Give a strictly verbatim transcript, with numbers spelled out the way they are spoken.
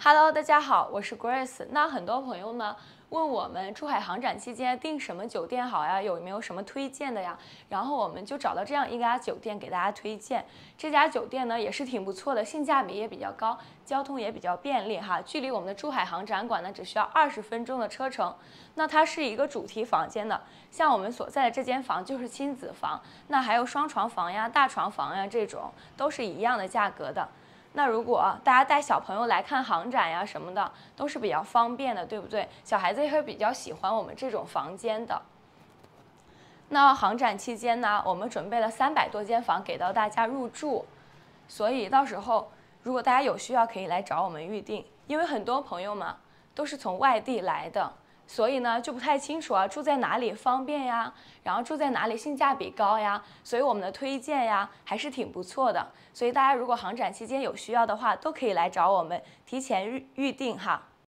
Hello，大家好，我是 Grace。那很多朋友呢问我们出海航展期间订什么酒店好呀？有没有什么推荐的呀？然后我们就找到这样一家酒店给大家推荐。这家酒店呢也是挺不错的，性价比也比较高，交通也比较便利哈。距离我们的珠海航展馆呢只需要二十分钟的车程。那它是一个主题房间的，像我们所在的这间房就是亲子房，那还有双床房呀、大床房呀这种都是一样的价格的。那如果大家带小朋友来看航展呀什么的，都是比较方便的，对不对？小孩子也会比较喜欢我们这种房间的。那航展期间呢，我们准备了三百多间房给到大家入住，所以到时候如果大家有需要，可以来找我们预定。因为很多朋友嘛都是从外地来的，所以呢就不太清楚啊，住在哪里方便呀，然后住在哪里性价比高呀，所以我们的推荐呀还是挺不错的。所以大家如果航展期间有需要的话，都可以来找我们提前预预定哈。